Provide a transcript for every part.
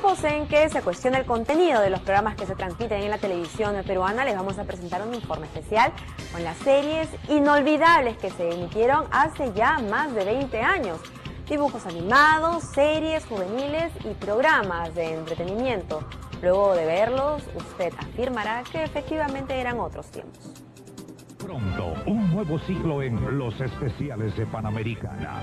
tiempos en que se cuestiona el contenido de los programas que se transmiten en la televisión peruana, les vamos a presentar un informe especial con las series inolvidables que se emitieron hace ya más de 20 años. Dibujos animados, series juveniles y programas de entretenimiento. Luego de verlos, usted afirmará que efectivamente eran otros tiempos. Pronto, un nuevo ciclo en Los Especiales de Panamericana.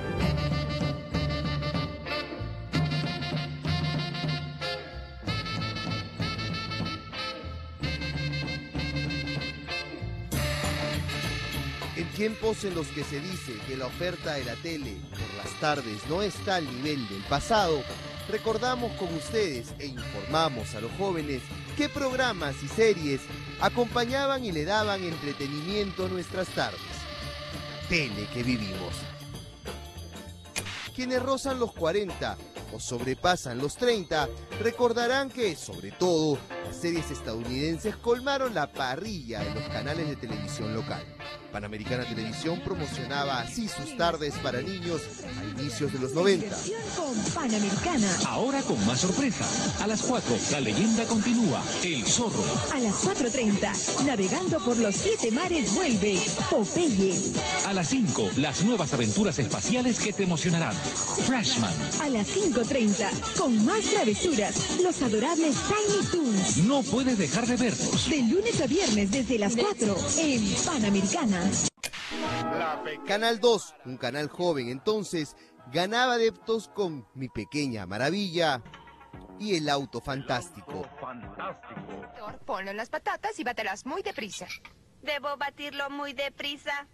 En tiempos en los que se dice que la oferta de la tele por las tardes no está al nivel del pasado, recordamos con ustedes e informamos a los jóvenes qué programas y series acompañaban y le daban entretenimiento a nuestras tardes. Tele que vivimos. Quienes rozan los 40 o sobrepasan los 30 recordarán que, sobre todo, las series estadounidenses colmaron la parrilla de los canales de televisión local. Panamericana Televisión promocionaba así sus tardes para niños a inicios de los 90. Con Panamericana. Ahora con más sorpresa. A las 4, la leyenda continúa. El Zorro. A las 4:30, navegando por los 7 mares vuelve Popeye. A las 5, las nuevas aventuras espaciales que te emocionarán. Flashman. A las 5:30, con más travesuras, los adorables Tiny Toons. No puedes dejar de verlos. De lunes a viernes desde las 4 en Panamericana. Canal 2, un canal joven entonces, ganaba adeptos con Mi Pequeña Maravilla y El Auto Fantástico. Ponlo en las patatas y bátelas muy deprisa. ¿Debo batirlo muy deprisa?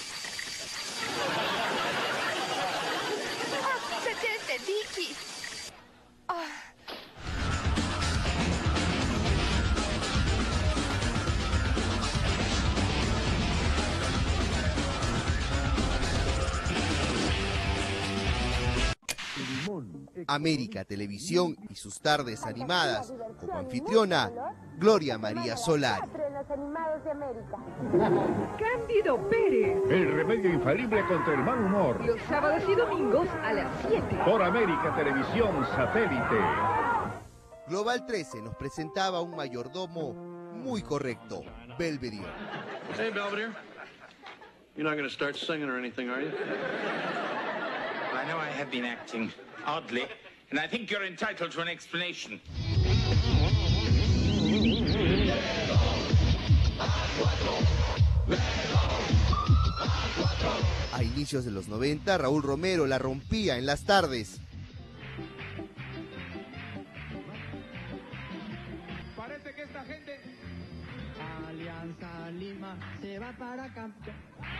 ¡Detente, Vicky! América Televisión y sus tardes animadas, como anfitriona, Gloria María Solari. Cándido Pérez. El remedio infalible contra el mal humor. Los sábados y domingos a las 7. Por América Televisión Satélite. Global 13 nos presentaba un mayordomo muy correcto, Belvedere. Hey, Belvedere. You're not going to start singing or anything, are you? I know I have been acting oddly, and I think you're entitled to an explanation. A inicios de los 90, Raúl Romero la rompía en las tardes. Parece que esta gente... Alianza Lima se va para campeón.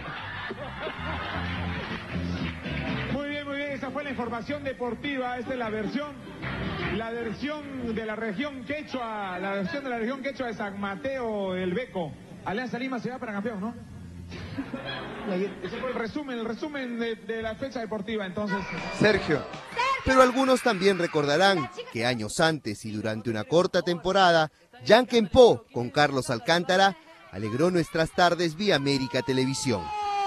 Muy bien, esa fue la información deportiva. Esta es la versión de la región quechua, de San Mateo del Beco. Alianza Lima se va para campeón, ¿no? Ese fue el resumen de la fecha deportiva, entonces. Sergio. Pero algunos también recordarán que años antes y durante una corta temporada, Yanken Po con Carlos Alcántara alegró nuestras tardes vía América Televisión.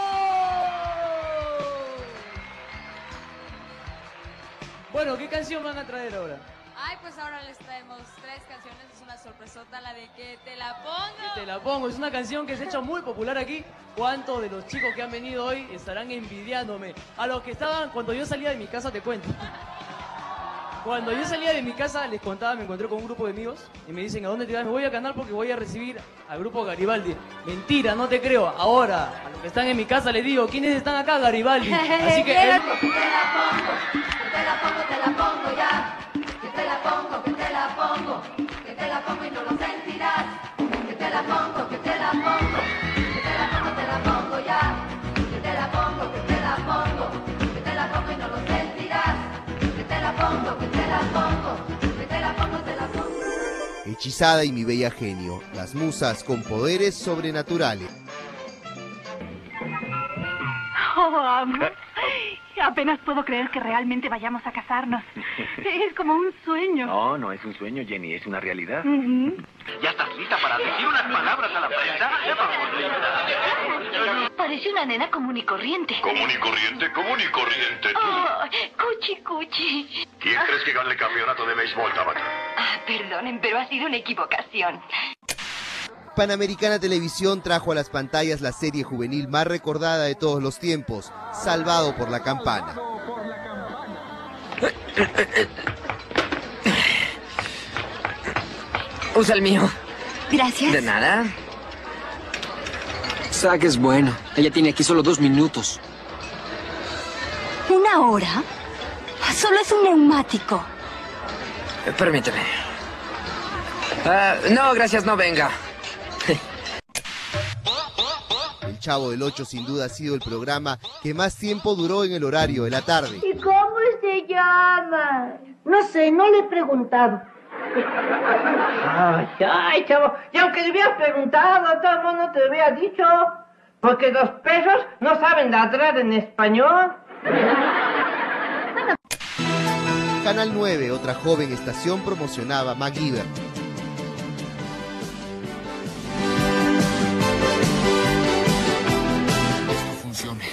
Bueno, ¿qué canción van a traer ahora? Ay, pues ahora les traemos 3 canciones, es una sorpresota, la de Que te la pongo. Que te la pongo, es una canción que se ha hecho muy popular aquí. ¿Cuántos de los chicos que han venido hoy estarán envidiándome? A los que estaban, cuando yo salía de mi casa, te cuento. Cuando yo salía de mi casa, les contaba, me encontré con un grupo de amigos y me dicen, ¿a dónde te vas? Me voy a Canal porque voy a recibir al grupo Garibaldi. Mentira, no te creo. Ahora, a los que están en mi casa les digo, ¿quiénes están acá, Garibaldi? Así que... Te la pongo ya. Que te la pongo y no lo sentirás. Que te la pongo ya. Que te la pongo ya. Que te la pongo y no lo sentirás. Que te la pongo. Hechizada y Mi Bella Genio, las musas con poderes sobrenaturales. Oh, amor. Apenas puedo creer que realmente vayamos a casarnos. Es como un sueño. No, no es un sueño, Jenny, es una realidad. ¿Ya estás lista para decir unas palabras a la prensa? Parece una nena común y corriente. Común y corriente. Oh, cuchi, cuchi. ¿Quién crees que gane el campeonato de béisbol, Tabata? Perdonen, pero ha sido una equivocación. Panamericana Televisión trajo a las pantallas la serie juvenil más recordada de todos los tiempos, Salvado por la Campana. Usa el mío. Gracias. De nada. Zack es bueno. Ella tiene aquí solo 2 minutos. ¿1 hora? Solo es un neumático. Permíteme. No, gracias, no venga. El Chavo del Ocho sin duda ha sido el programa que más tiempo duró en el horario de la tarde. ¿Y cómo se llama? No sé, no le he preguntado. Ay, chavo, y aunque le hubieras preguntado, todo el mundo te lo hubiera dicho. Porque los perros no saben ladrar en español. Canal 9, otra joven estación, promocionaba MacGyver. Esto funcione.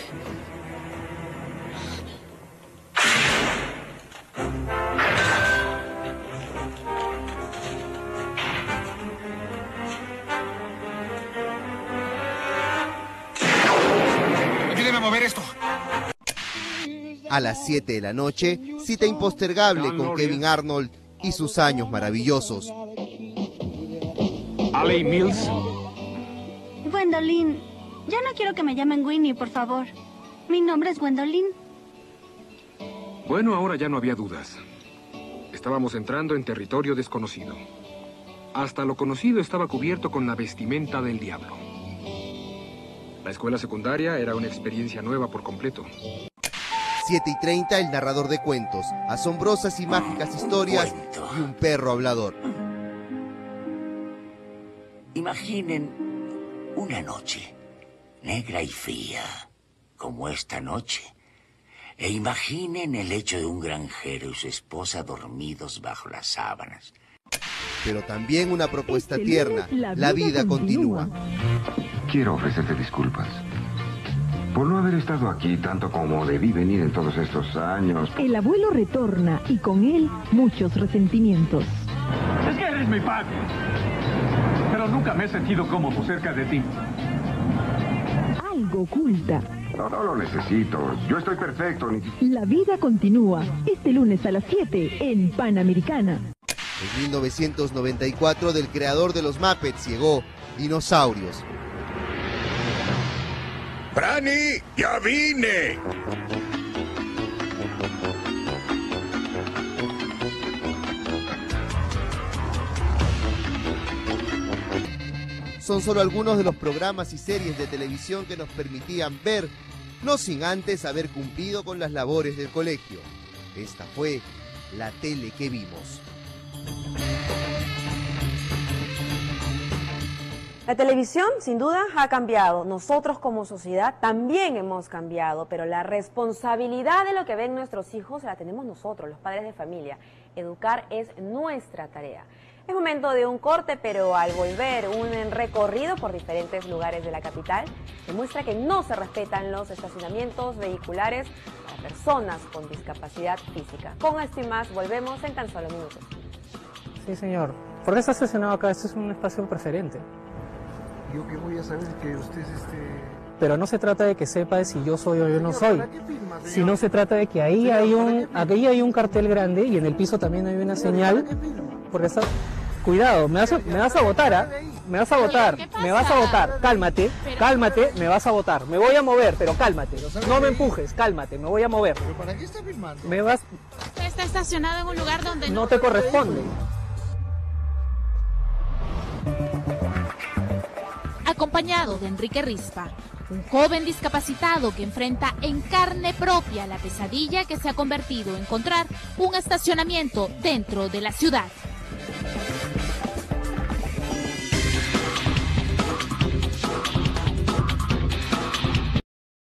Ayúdeme a mover esto. A las 7 de la noche, cita impostergable con Kevin Arnold y sus años maravillosos. Ali Mills. Gwendolyn, ya no quiero que me llamen Winnie, por favor. Mi nombre es Gwendolyn. Bueno, ahora ya no había dudas. Estábamos entrando en territorio desconocido. Hasta lo conocido estaba cubierto con la vestimenta del diablo. La escuela secundaria era una experiencia nueva por completo. 7:30, el narrador de cuentos, asombrosas y mágicas historias y un perro hablador. Imaginen una noche negra y fría, como esta noche. E imaginen el hecho de un granjero y su esposa dormidos bajo las sábanas. Pero también una propuesta tierna, la vida continúa. Quiero ofrecerte disculpas por no haber estado aquí tanto como debí venir en todos estos años. El abuelo retorna y con él muchos resentimientos. Es que eres mi padre, pero nunca me he sentido cómodo cerca de ti. Algo oculta. No lo necesito, yo estoy perfecto. La vida continúa, este lunes a las 7 en Panamericana. En 1994, del creador de los Muppets llegó Dinosaurios. ¡Franny, ya vine! Son solo algunos de los programas y series de televisión que nos permitían ver, no sin antes haber cumplido con las labores del colegio. Esta fue la tele que vimos. La televisión, sin duda, ha cambiado. Nosotros como sociedad también hemos cambiado, pero la responsabilidad de lo que ven nuestros hijos la tenemos nosotros, los padres de familia. Educar es nuestra tarea. Es momento de un corte, pero al volver, un recorrido por diferentes lugares de la capital demuestra que no se respetan los estacionamientos vehiculares para personas con discapacidad física. Con esto y más, volvemos en tan solo minutos. Sí, señor. ¿Por qué está estacionado acá? Este es un espacio preferente. Yo que voy a saber que usted es Pero no se trata de que sepa si yo soy o yo no soy, sino se trata de que ahí hay un cartel grande y en el piso también hay una señal, porque está... Cuidado, me vas a botar, ¿ah? Me vas a botar, me vas a botar, cálmate, cálmate, me vas a botar, me voy a mover, pero cálmate, no me empujes, cálmate, me voy a mover. ¿Pero para qué está filmando? Me vas... Usted está estacionado en un lugar donde no te corresponde. Acompañado de Enrique Rispa, un joven discapacitado que enfrenta en carne propia la pesadilla que se ha convertido en encontrar un estacionamiento dentro de la ciudad.